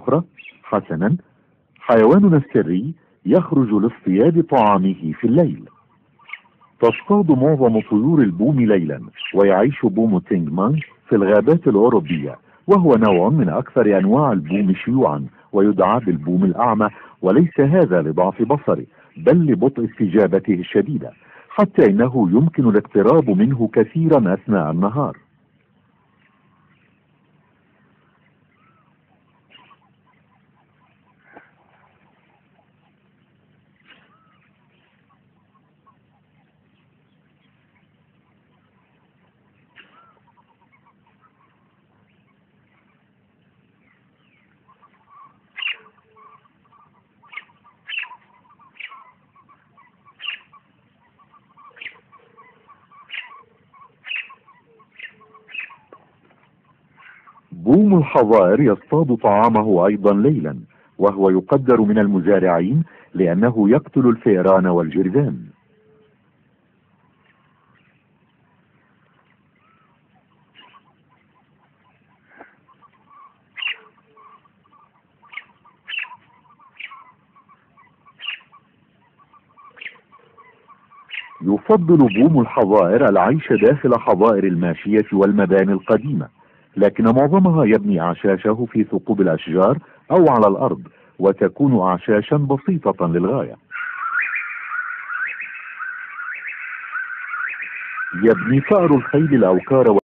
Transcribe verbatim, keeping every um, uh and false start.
أخرى. حسنا، حيواننا السري يخرج لاصطياد طعامه في الليل. تصطاد معظم طيور البوم ليلا، ويعيش بوم تينغمان في الغابات الأوروبية، وهو نوع من أكثر أنواع البوم شيوعا، ويدعى بالبوم الأعمى، وليس هذا لضعف بصره بل لبطء استجابته الشديدة، حتى إنه يمكن الاقتراب منه كثيرا أثناء النهار. بوم الحظائر يصطاد طعامه أيضا ليلا، وهو يقدر من المزارعين لأنه يقتل الفئران والجرذان. يفضل بوم الحظائر العيش داخل حظائر الماشية والمباني القديمة، لكن معظمها يبني أعشاشه في ثقوب الأشجار أو على الأرض، وتكون أعشاشا بسيطة للغاية. يبني فأر الخيل الأوكار